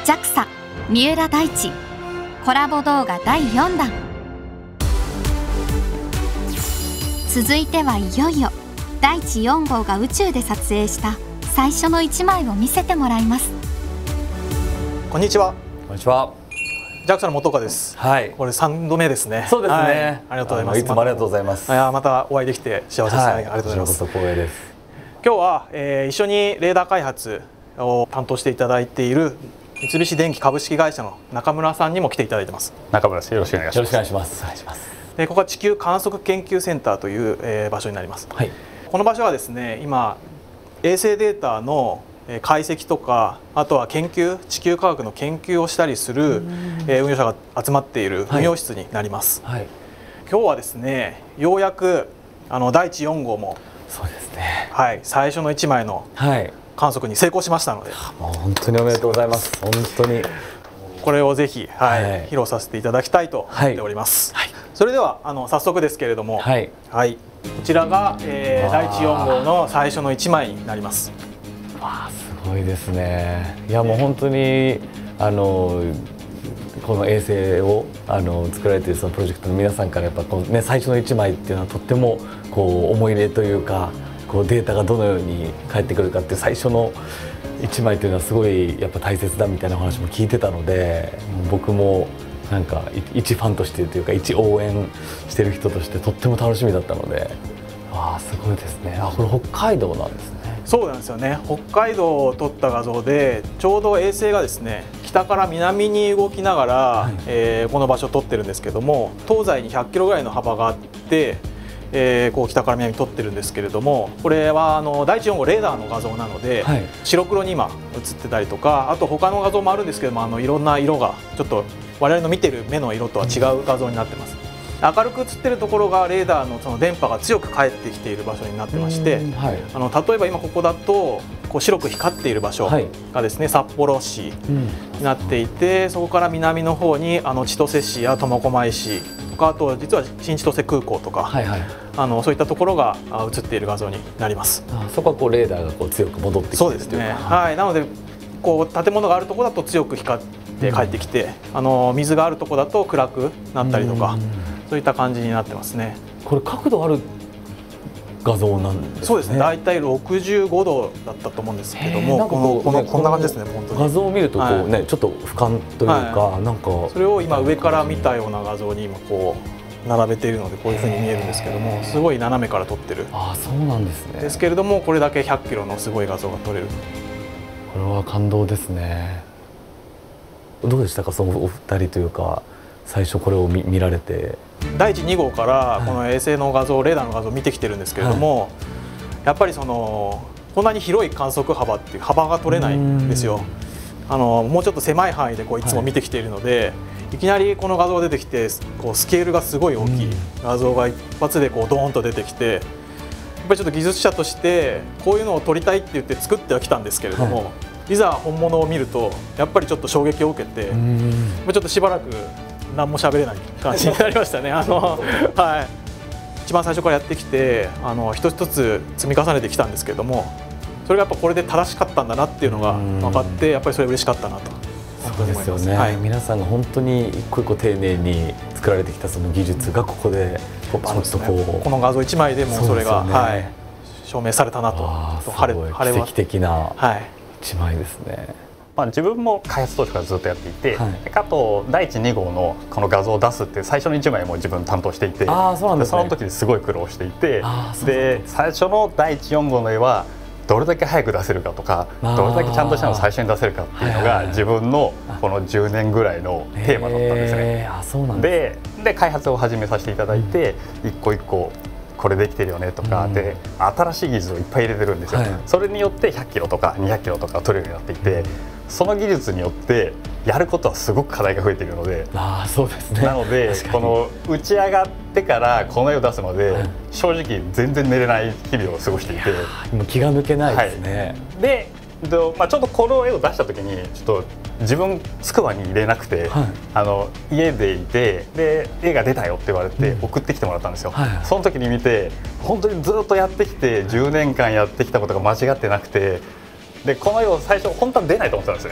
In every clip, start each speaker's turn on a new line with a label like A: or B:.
A: JAXA 三浦大知コラボ動画第4弾。続いてはいよいよ大地4号が宇宙で撮影した最初の1枚を見せてもらいます。
B: こんにちは。
C: こんにちは。
B: JAXA の本岡です。
C: はい。
B: これ3度目ですね。
C: そうですね。
B: はい、ありがとうございます。
C: いつもありがとうございます。
B: またお会いできて幸せです。ありがとうございます。
C: 光栄です。
B: 今日は、一緒にレーダー開発を担当していただいている三菱電機株式会社の中村さんにも来ていただいてます。
D: 中村です。よろしくお願いします。
C: よろしくお願いします。お願いします。
B: で、ここは地球観測研究センターという、場所になります。
C: はい。
B: この場所はですね、今衛星データの解析とか、あとは研究、地球科学の研究をしたりする運用者が集まっている運用室になります。
C: はい。
B: 今日はですね、ようやく大地4号も
C: そうですね。
B: はい、最初の1枚の観測に成功しましたので、
C: もう本当におめでとうございます。本当に
B: これをぜひ、披露させていただきたいと思っております。それでは早速ですけれども、こちらが、大地4号の最初の1枚になります。
C: わあ、すごいですね。いや、もう本当にこの衛星を作られているそのプロジェクトの皆さんからやっぱ最初の1枚っていうのはとっても思い入れというか、データがどのように返ってくるかっていう最初の1枚というのはすごいやっぱ大切だみたいなお話も聞いてたので、僕もなんか一ファンとしてというか一応援してる人としてとっても楽しみだったので、わあ、すごいですね。これ北海道なんですね。
B: そうなんですよね。北海道を撮った画像で、ちょうど衛星がですね、北から南に動きながら、この場所を撮ってるんですけども、東西に100キロぐらいの幅があって、北から南に撮ってるんですけれども、これは大地4号レーダーの画像なので、白黒に今映ってたりとか、あと他の画像もあるんですけども、いろんな色がちょっと我々の見てる目の色とは違う画像になってます。明るく映ってるところがレーダーのその電波が強く返ってきている場所になってまして、例えば今ここだと白く光っている場所がですね、札幌市になっていて、そこから南の方に千歳市や苫小牧市とか、あと実は新千歳空港とか、そういったところが映っている画像になります。
C: そこはレーダーが強く戻ってきているというか。そうですね。はい。
B: なので建物があるところだと強く光って帰ってきて、水があるところだと暗くなったりとか、そういった感じになってますね。
C: これ角度ある画像なんですね。
B: そうですね。だいたい65度だったと思うんですけども、こんな感じですね。本当に
C: 画像を見るとちょっと俯瞰というか、なんか
B: それを今上から見たような画像に今並べているので、こういうふうに見えるんですけども、すごい斜めから撮ってる。
C: そうなんですね。
B: ですけれども、これだけ100キロのすごい画像が撮れる。
C: これは感動ですね。どうでしたか、そのお二人というか、最初これを見られて。
B: 大地2号からこの衛星の画像、レーダーの画像を見てきてるんですけれども、やっぱりこんなに広い観測幅っていう幅が取れないんですよ。もうちょっと狭い範囲でいつも見てきているので、いきなりこの画像が出てきて、スケールがすごい大きい画像が一発でドーンと出てきて、やっぱりちょっと技術者としてこういうのを撮りたいって言って作ってはきたんですけれども、いざ本物を見るとやっぱりちょっと衝撃を受けて、ちょっとしばらく何も喋れない感じになりましたね。一番最初からやってきて一つ一つ積み重ねてきたんですけれども、それがやっぱこれで正しかったんだなっていうのが分かって、やっぱりそれ嬉しかったなと。
C: そうですよね。皆さんが本当に一個一個丁寧に作られてきたその技術がここでバンと
B: この画像1枚でもそれが証明されたなと。
C: 奇跡的な1枚ですね。
D: 自分も開発当初からずっとやっていて、あと大地2号のこの画像を出すって最初の1枚も自分担当していて、その時ですごい苦労していて、で最初の大地4号の絵はどれだけ早く出せるかとか、どれだけちゃんとしたのを最初に出せるかっていうのが自分のこの10年ぐらいのテーマだったんですね。で開発を始めさせていただいて、一個一個これできてるよねとかで、新しい技術をいっぱい入れてるんですよ。それによって100キロとか200キロとか取れるようになっていて、その技術によってやることはすごく課題が増えているので、
C: そうですね。
D: なのでこの打ち上がってからこの絵を出すまで正直全然寝れない日々を過ごしていて、
C: もう気が抜けないですね。
D: でちょっとこの絵を出した時にちょっと自分つくばに入れなくて、家でいて、で絵が出たよって言われて送ってきてもらったんですよ。その時に見て、本当にずっとやってきて10年間やってきたことが間違ってなくて、でこの絵を最初本当は出ないと思ってたんですね。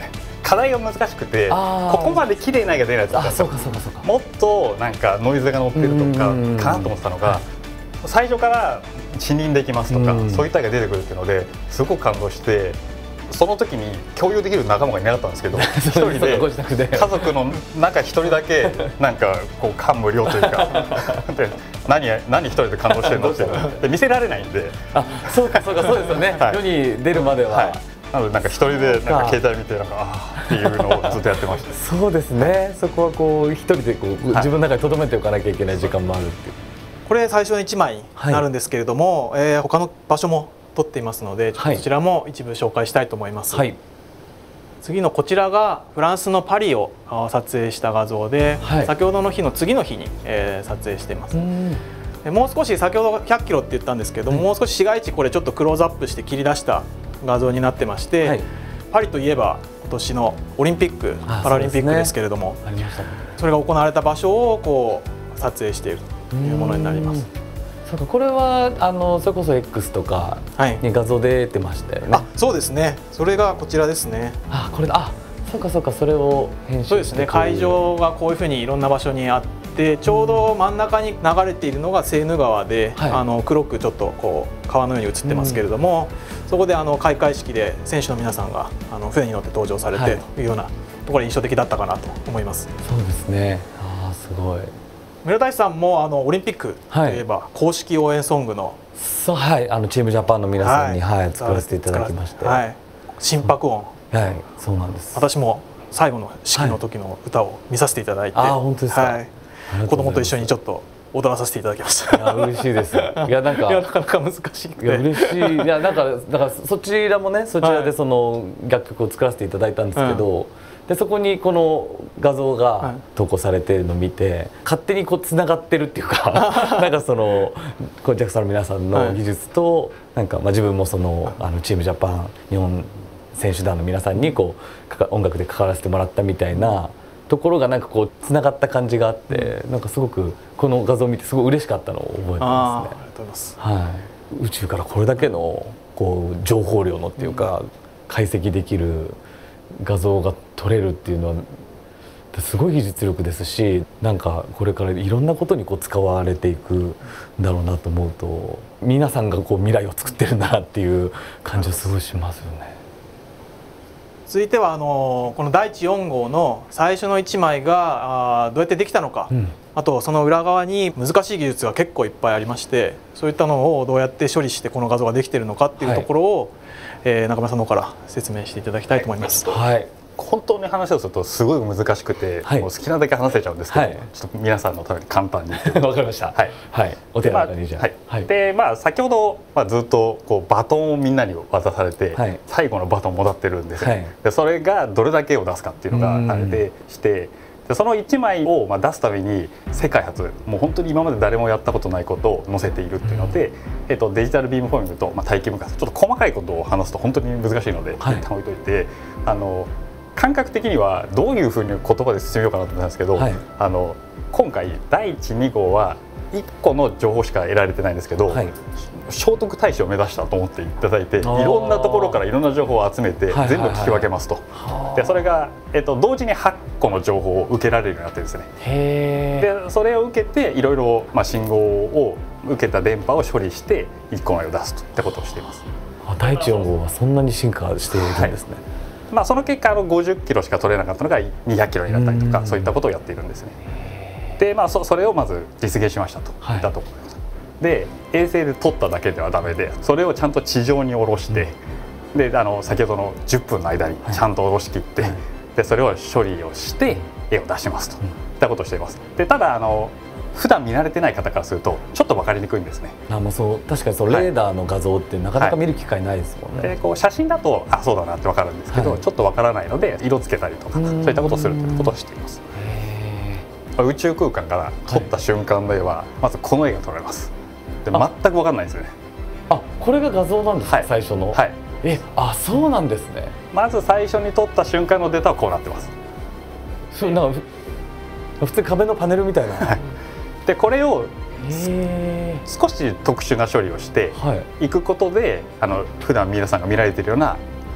D: 課題が難しくて、ここまで綺麗な絵が出ないやつだったんですよ。もっとなんかノイズが乗ってるとかかなと思ってたのが、最初から視認できますとか、そういった絵が出てくるっていうのですごく感動して、その時に共有できる仲間がいなかったんですけど、一人で家族の中一人だけなんかこう感無量というかで何一人で感動してるのって見せられないんで、
C: そうですよね、世に出るまでは。
D: なのでなんか一人でなんか携帯見てなんかっていうのをずっとやってました。
C: そうですね。そこはこう一人でこう自分の中に留めておかなきゃいけない時間もあるっていう。
B: これ最初の1枚になるんですけれども、他の場所も撮っていますので、こちらも一部紹介したいと思います。次のこちらがフランスのパリを撮影した画像で、先ほどの日の次の日に撮影しています。もう少し先ほど100キロって言ったんですけども、もう少し市街地これちょっとクローズアップして切り出した画像になってまして、パリといえば今年のオリンピック・パラリンピックですけれども、それが行われた場所をこう撮影しているというものになります。
C: そうか、これはそれこそ X とかに画像で出てましたよね。
B: そうですね。それがこちらですね。
C: これそうか、それを編集して。
B: そうですね。会場がこういうふうにいろんな場所にあって、ちょうど真ん中に流れているのがセーヌ川で、黒くちょっとこう川のように映ってますけれども、そこで開会式で選手の皆さんが船に乗って登場されてというようなところが印象的だったかなと思います。
C: そうですね。すごい。
B: 村田さんもオリンピックといえば公式応援ソングの
C: チームジャパンの皆さんに作らせていただきまして、
B: 心拍音、
C: そうなんです。
B: 私も最後の式の時の歌を見させていただいて、
C: 本当ですか。
B: 子供と一緒にちょっと踊らさせていただきました。
C: 嬉しいです。なかな
B: か難しい。
C: 嬉しい。だからそちらもね、そちらでその楽曲を作らせていただいたんですけど、でそこにこの画像が投稿されているのを見て、勝手にこうつながってるっていうかなんかそのJAXAの皆さんの技術と、なんか自分もそのチームジャパン日本選手団の皆さんにこう音楽で関わらせてもらったみたいなところがなんかこうつながった感じがあって、なんかすごくこの画像を見てすごい嬉しかったのを覚えてますね。
B: ありがとうございます。
C: 宇宙からこれだけのこう情報量のっていうか、解析できる画像が撮れるっていうのはすごい技術力ですし、なんかこれからいろんなことにこう使われていくんだろうなと思うと、皆さんがこう未来を作ってるんだなっていう感じはすごいしますよね。
B: 続いてはこの第一4号の最初の1枚がどうやってできたのか、あとその裏側に難しい技術が結構いっぱいありまして、そういったのをどうやって処理してこの画像ができているのかっていうところを、中村さんの方から説明していただきたいと思います。
D: 本当に話をするとすごい難しくて、もう好きなだけ話せちゃうんですけど、ちょっと皆さんのために簡単に
C: わかりました。お手柔らかにじゃあ。
D: で先ほどずっとこうバトンをみんなに渡されて、最後のバトンもらってるんですよ。でそれがどれだけ絵を出すかっていうのがあれでして、でその1枚を出すために世界初、もう本当に今まで誰もやったことないことを載せているっていうので、デジタルビームフォーミングと耐久分割、ちょっと細かいことを話すと本当に難しいので一旦置いといて、感覚的にはどういうふうに言葉で進めようかなと思ったんですけど、今回第1、2号は1個の情報しか得られてないんですけど、聖徳太子を目指したと思っていただいて、いろんなところからいろんな情報を集めて全部聞き分けますと。でそれが、同時に8個の情報を受けられるようになってるんですね。でそれを受けていろいろ信号を受けた電波を処理して1個の絵を出すといったことをしています。
C: 第1、4号はそんなに進化しているんですね。
D: その結果50キロしか取れなかったのが200キロになったりとか、そういったことをやっているんですね。でそれをまず実現しましたといったところで、衛星で撮っただけではダメで、それをちゃんと地上に下ろして、で先ほどの10分の間にちゃんと下ろしきって、でそれを処理をして絵を出しますといったことをしています。でただ普段見慣れてない方からするとちょっと分かりにくいんですね。
C: 確かにレーダーの画像ってなかなか見る機会ないですもんね。
D: で写真だとそうだなって分かるんですけど、ちょっと分からないので色つけたりとかそういったことをするということをしています。宇宙空間から撮った瞬間の絵はまずこの絵が撮られます。で全く分かんないんですよね。
C: これが画像なんですか、最初の。そうなんですね。
D: まず最初に撮った瞬間のデータはこうなってます。
C: なんか普通壁のパネルみたいな。
D: でこれを少し特殊な処理をしていくことで、普段皆さんが見られているような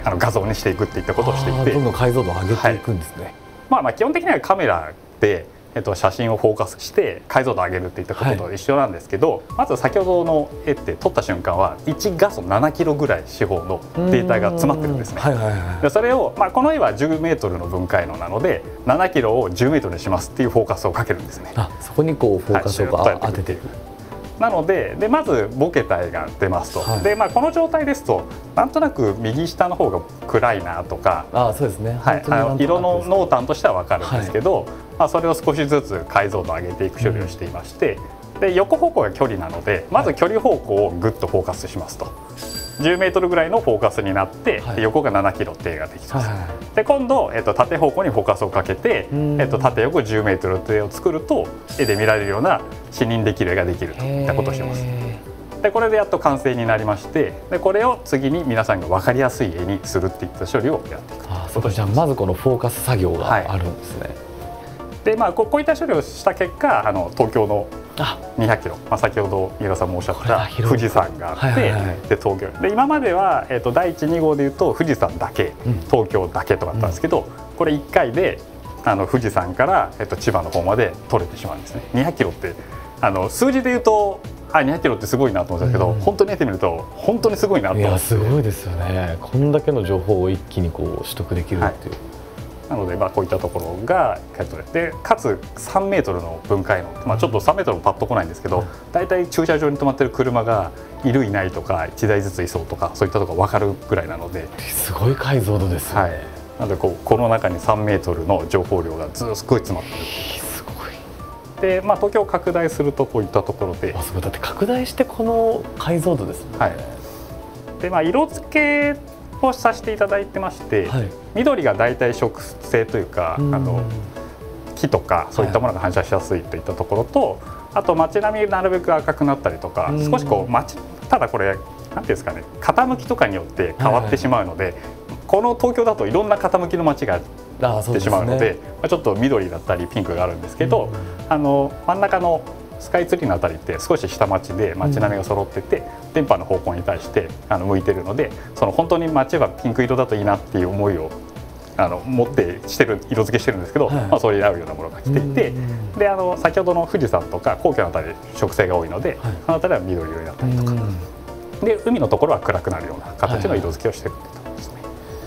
D: 画像にしていくっていったことをしていて、
C: どんどん解像度を上げていくんですね。
D: まあ基本的にはカメラで写真をフォーカスして解像度を上げるっていったことと一緒なんですけど、まず先ほどの絵って撮った瞬間は1画素7キロぐらい四方のデータが詰まってるんですね。でそれを、この絵は10メートルの分解能なので7キロを10メートルにしますっていうフォーカスをかけるんですね。
C: そこにこうフォーカスを当てていく。
D: なのでまずボケた絵が出ますと、でこの状態ですとなんとなく右下の方が暗いなとか、
C: そうですね、
D: 色の濃淡としては分かるんですけど、それを少しずつ解像度を上げていく処理をしていまして、で横方向が距離なのでまず距離方向をグッとフォーカスしますと。10メートルぐらいのフォーカスになって、横が7キロって絵ができます。で今度、縦方向にフォーカスをかけて、縦横10メートルって絵を作ると絵で見られるような視認できる絵ができるといったことをします。でこれでやっと完成になりまして、でこれを次に皆さんが分かりやすい絵にするっていった処理をやっていくと。
C: じゃあまずこのフォーカス作業があるんですね。
D: でこういった処理をした結果東京の200キロ、先ほど三浦さんもおっしゃった富士山があって、で東京で今までは、第1、2号でいうと富士山だけ、東京だけとかだったんですけど、これ1回で富士山から、千葉の方まで取れてしまうんですね。200キロって数字でいうと200キロってすごいなと思ったんですけど、本当にやってみると本当にすごいなと思って。
C: すごいですよね。こんだけの情報を一気にこう取得できるっていう。
D: なのでこういったところがでかつ3メートルの分解能、ちょっと3メートルもパッとこないんですけど、大体駐車場に止まってる車がいるいないとか1台ずついそうとかそういったところが分かるぐらいなので、
C: すごい解像度ですよね。
D: なのでこの中に3メートルの情報量がすごい詰まってる。
C: すごい。
D: で東京を拡大するとこういったところで、
C: だって拡大してこの解像度ですもんね。
D: で色付けをさせていただいてまして、緑が大体植生というか木とかそういったものが反射しやすいといったところと、あと街並みなるべく赤くなったりとか、少しこうただこれ何ていうんですかね、傾きとかによって変わってしまうので、この東京だといろんな傾きの街があってしまうので、ちょっと緑だったりピンクがあるんですけど、真ん中のスカイツリーのあたりって少し下町で街並みが揃ってて、電波の方向に対して向いてるので、本当に街がピンク色だといいなっていう思いを持って色付けしてるんですけど、それに合うようなものが来ていて、で先ほどの富士山とか皇居のあたり植生が多いので、そのあたりは緑色になったりとか、で海のところは暗くなるような形の色付けをしてるってところですね。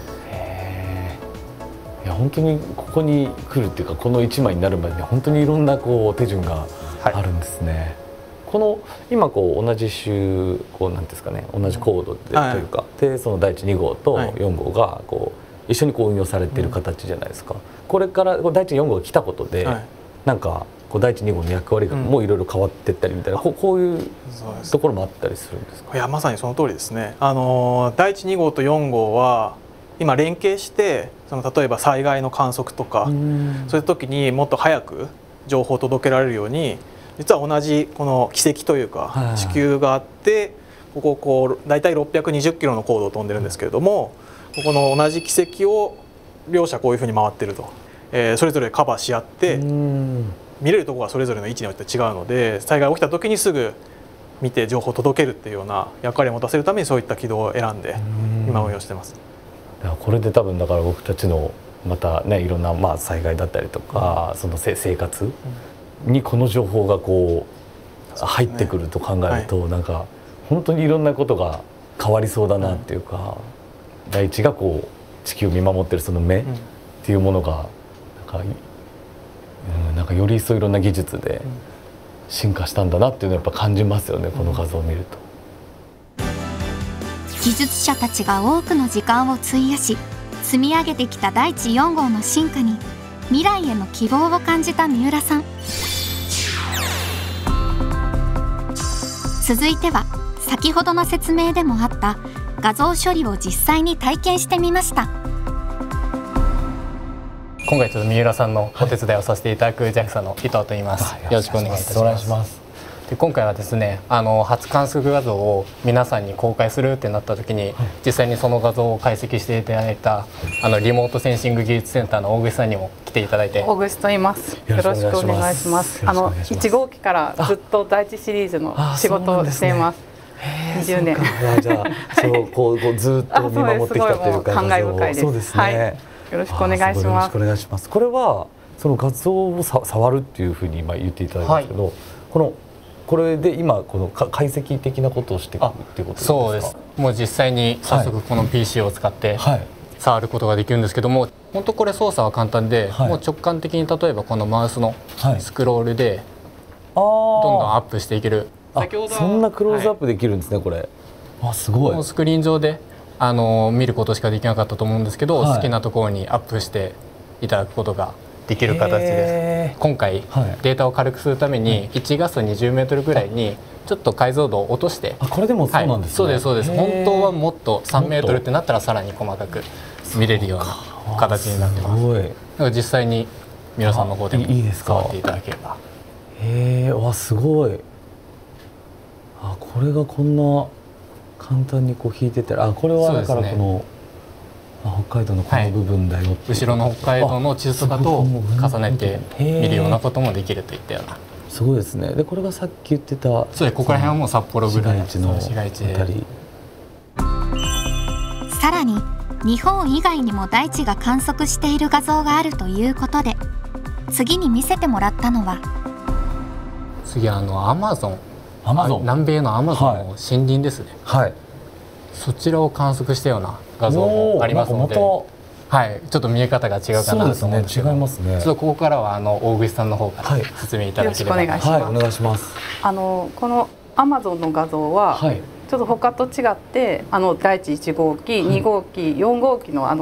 C: いや本当にここに来るっていうか、この1枚になるまでに本当にいろんな手順があるんですね。この今同じ種なんですかね、同じコードでというか、でその第1、2号と4号が一緒に運用されている形じゃないですか。これから第1、4号が来たことで、なんか第1、2号の役割がもういろいろ変わっていったりみたいな、こういうところもあったりするんですか。
B: いやまさにその通りですね。第1、2号と4号は今連携して、例えば災害の観測とかそういう時にもっと早く情報を届けられるように、実は同じこの軌跡というか地球があって、ここ大体620キロの高度を飛んでるんですけれども、ここの同じ軌跡を両者こういうふうに回ってると、それぞれカバーし合って見れるところがそれぞれの位置によって違うので、災害が起きた時にすぐ見て情報を届けるっていうような役割を持たせるためにそういった軌道を選んで今運用してます。
C: これで多分だから僕たちのまたね、いろんな災害だったりとか、その生活にこの情報が入ってくると考えると、なんか本当にいろんなことが変わりそうだなっていうか、第一が地球を見守ってるその目っていうものがなんかより一層いろんな技術で進化したんだなっていうのをやっぱ感じますよね、この画像を見ると。
A: 技術者たちが多くの時間を費やし積み上げてきた第一4号の進化に未来への希望を感じた三浦さん。続いては先ほどの説明でもあった画像処理を実際に体験してみました。
E: 今回ちょっと三浦さんのお手伝いをさせていただく JAXA の伊藤と言います。よろしくお願いいたします。で今回はですね、初観測画像を皆さんに公開するってなった時に、実際にその画像を解析していただいたリモートセンシング技術センターの大口さんにも来ていただいて。
F: 大口と言います。よろしくお願いします。1号機からずっと第一シリーズの仕事をしています。 20年。
C: じゃあそうこうずっと見守ってきたというか、
F: 感慨深いです。
C: そうですね、
F: はい、よろしくお願いします。
C: よろしくお願いします。これはその画像を触るっていうふうに今言っていただいたんですけど、これで今この解析的なことをしていくっていうことですか？
E: そうです。もう実際に早速この PC を使って触ることができるんですけども、本当これ操作は簡単で、もう直感的に例えばこのマウスのスクロールでどんどんアップしていける。
C: 先ほどそんなクローズアップできるんですね、これ。すごい。
E: スクリーン上で見ることしかできなかったと思うんですけど、好きなところにアップしていただくことができる形です。今回データを軽くするために1画素20メートルぐらいにちょっと解像度を落として、
C: これでもそうなんですね。
E: そうですそうです。本当はもっと3メートルってなったらさらに細かく見れるような形になってます。だから実際に皆さんの方でも触っていただければ。
C: すごい。これがこんな簡単にこう引いてたら、これはだからこの北海道のこの部分だよって、
E: 後ろの北海道の地図とかと重ねて見るようなこともできるといったような。
C: すごいですね。でこれがさっき言ってた、
E: そうです。ここら辺はもう札幌ぐらいの
C: 市街地で。
A: さらに日本以外にも大地が観測している画像があるということで、次に見せてもらったのは、
E: 次アマゾン、南米のアマゾンの森林ですね。そちらを観測したような画像もありますので、ちょっと見え方が違うかなと思うんですけど、
C: 違いますね。
E: ちょっとここからは大口さんの方から説明いただければ。
F: よろしくお願いします。
C: お願いします。
F: このアマゾンの画像は、ちょっと他と違って第一1号機、2号機、4号機の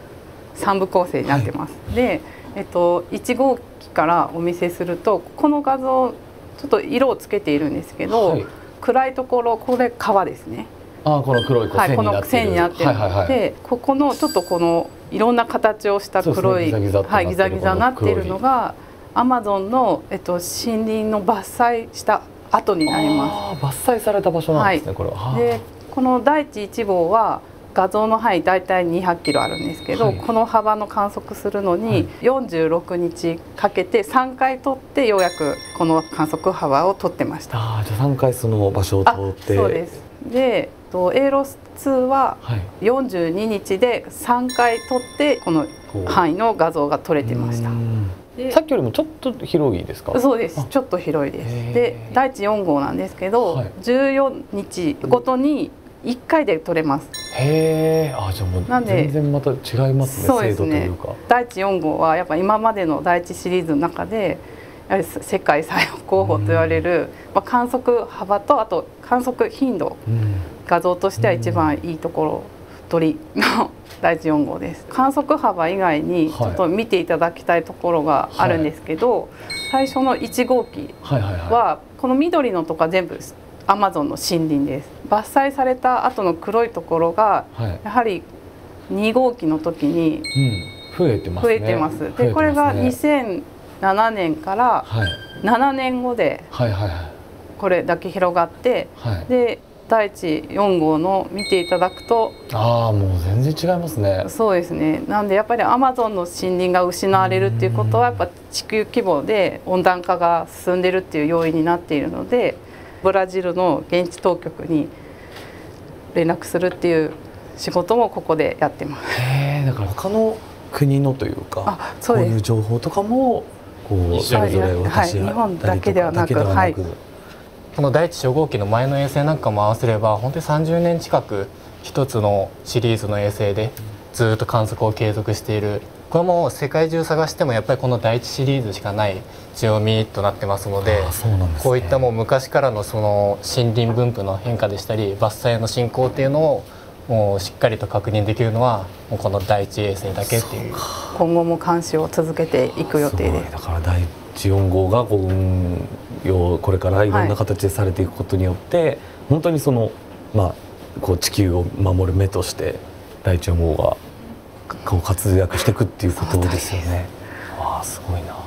F: 3部構成になってます。で、1号機からお見せすると、この画像ちょっと色をつけているんですけど、暗いところ、これ川ですね。
C: この黒い
F: 線になってるので、ここのちょっとこのいろんな形をした黒いギザギザになっているのがアマゾンの森林の伐採した跡になります。
C: 伐採された場所なんですね、これは。
F: で、この第一1号は画像の範囲だいたい200キロあるんですけど、この幅の観測するのに46日かけて3回取ってようやくこの観測幅を取ってました。
C: じゃあ3回その場所を通って。
F: そうです。で、エロス2は42日で3回取ってこの範囲の画像が撮れてました。
C: さっきよりもちょっと広いですか？
F: そうです。ちょっと広いです。で、第一4号なんですけど、14日ごとに1回で撮れます。
C: じゃあもう全然また違いますね。
F: そうですね。第一4号はやっぱ今までの第一シリーズの中でやはり世界最高峰と言われる、観測幅とあと観測頻度、画像としては一番いいところ取りの第一4号です。観測幅以外にちょっと見ていただきたいところがあるんですけど、最初の1号機はこの緑のとこは全部アマゾンの森林です。伐採された後の黒いところがやはり2号機の時に
C: 増えてます。
F: で、これが2007年から7年後でこれだけ広がって、で第一4号の見ていただくと、
C: もう全然違いますね。
F: そうですね。なんでやっぱりアマゾンの森林が失われるっていうことはやっぱ地球規模で温暖化が進んでるっていう要因になっているので、ブラジルの現地当局に連絡するっていう仕事もここでやってます。
C: だから他の国のというか、こういう情報とかもそれぞれ私
F: 日本だけではなく、
E: この第一初号機の前の衛星なんかも合わせれば本当に30年近く一つのシリーズの衛星でずっと観測を継続している。これも世界中探してもやっぱりこの第一シリーズしかない強みとなってますので、こういったもう昔からのその森林分布の変化でしたり伐採の進行っていうのをもうしっかりと確認できるのはもうこの第一衛星だけっていう。
F: 今後も監視を続けていく予定です。
C: だから第一4号がこれからいろんな形でされていくことによって、本当にその地球を守る目として第一4号が活躍していくっていうことですよね。すごいな。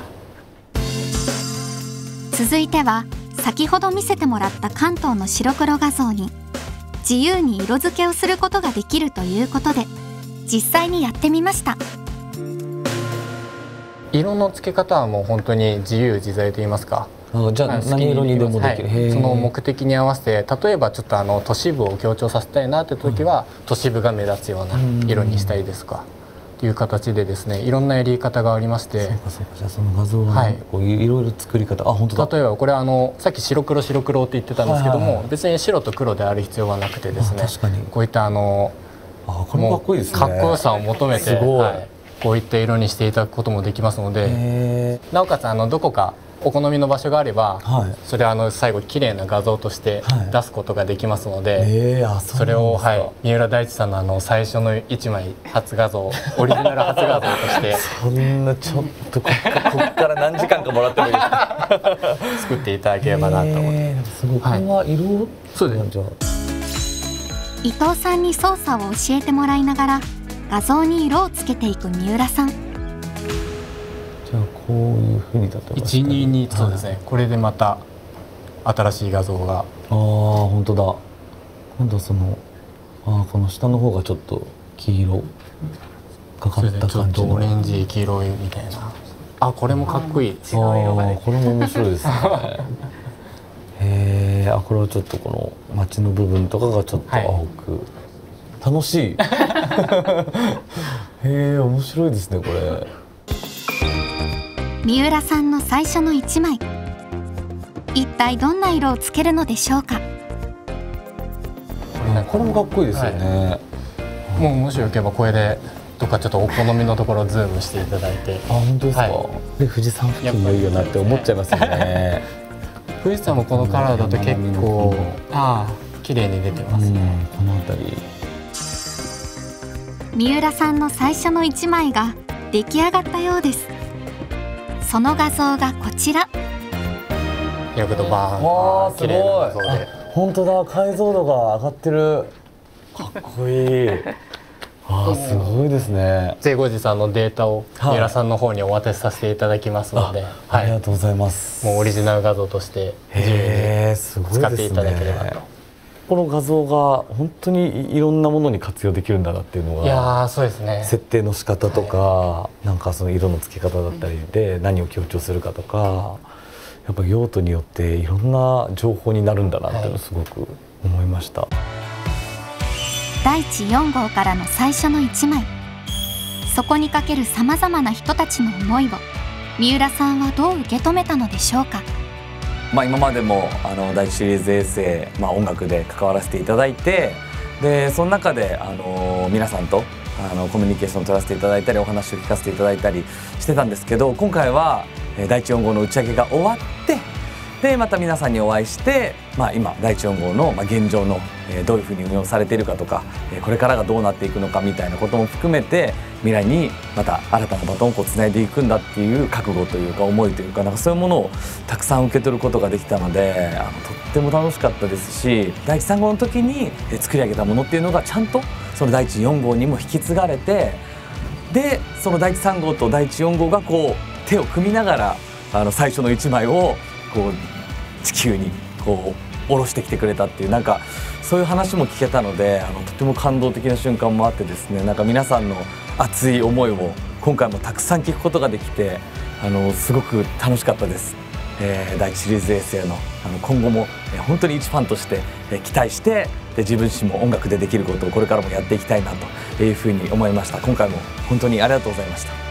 A: 続いては先ほど見せてもらった関東の白黒画像に自由に色付けをすることができるということで実際にやってみました。
E: 色の付け方はもう本当に自由自在といいますか、
C: じゃあ何色にでもできる、
E: はい、その目的に合わせて例えばちょっと都市部を強調させたいなって時は、都市部が目立つような色にしたりですとかっていう形でですねいろんなやり方がありまして、
C: そうかそうか、じゃあその画像は、ね、こういろいろ作り方、あ本当だ。
E: 例えばこれさっき白黒白黒って言ってたんですけども、別に白と黒である必要はなくてですね、
C: 確かに
E: こういった
C: これもかっこいいですね。
E: かっこよさを求めて、はい、こういった色にしていただくこともできますので、なおかつどこかお好みの場所があれば、はい、それ最後綺麗な画像として出すことができますので、それを、はい、三浦大知さんの最初の1枚初画像オリジナル初画像として
C: そんなちょっとこっから何時間かもらってもいいですか
E: 作っていただければなと思って。
C: すごい、これは色、
E: そうです。
C: じゃあ
A: 伊藤さんに操作を教えてもらいながら画像に色をつけていく三浦さん。
C: じゃあこういうふうに例えば
E: 122、そうですね、これでまた新しい画像が、
C: 本当だ。今度はこの下の方がちょっと黄色かかった感じの、
E: ちょっとオレンジ黄色いみたいな、これもかっこいい。違う色がね、
C: これも面白いですねこれはちょっとこの街の部分とかがちょっと青く、楽しい面白いですねこれ。
A: 三浦さんの最初の1枚、一体どんな色をつけるのでしょうか。
C: これもかっこいいですよね、
E: はい、もしよければこれでどっかちょっとお好みのところをズームしていただいて。
C: 本当ですか、
E: はい、
C: で富士山付近もいいよなって思っちゃいますよね
E: 富士山もこのカラーだと結構綺麗に出てますね、
C: この辺り。
A: 三浦さんの最初の1枚が出来上がったようです。その画像がこちら。
E: よくとバーン、綺麗な画像で。
C: 本当だ、解像度が上がってる。かっこいい。すごいですね。
E: 後日データを三浦さんの方にお渡しさせていただきますので、
C: ありがとうございます。
E: もうオリジナル画像として自由に使っていただければと。
C: この画像が本当にいろんなものに活用できるんだなっていうのが、
E: いやそうですね、
C: 設定の仕方とか、なんかその色の付け方だったりで何を強調するかとか、やっぱ用途によっていろんな情報になるんだなっていうのをすごく思いました。
A: 大地4号からの最初の1枚、そこにかけるさまざまな人たちの思いを三浦さんはどう受け止めたのでしょうか。
C: 今までも第一シリーズ衛星、音楽で関わらせていただいて、でその中で皆さんとコミュニケーションを取らせていただいたりお話を聞かせていただいたりしてたんですけど、今回は第一4号の打ち上げが終わって、でまた皆さんにお会いして、今第一4号の現状のどういうふうに運用されているかとか、これからがどうなっていくのかみたいなことも含めて、未来にまた新たなバトンをつないでいくんだっていう覚悟というか思いというか、なんかそういうものをたくさん受け取ることができたので、とっても楽しかったですし、第一3号の時に作り上げたものっていうのがちゃんとその第一4号にも引き継がれて、でその第一3号と第一4号がこう手を組みながら最初の1枚をこう地球にこう下ろしてきてくれたっていう、なんかそういう話も聞けたので、とても感動的な瞬間もあってですね、なんか皆さんの熱い思いを今回もたくさん聞くことができて、すごく楽しかったです。第一シリーズ衛星の今後も本当に一ファンとして期待して、で自分自身も音楽でできることをこれからもやっていきたいなというふうに思いました。今回も本当にありがとうございました。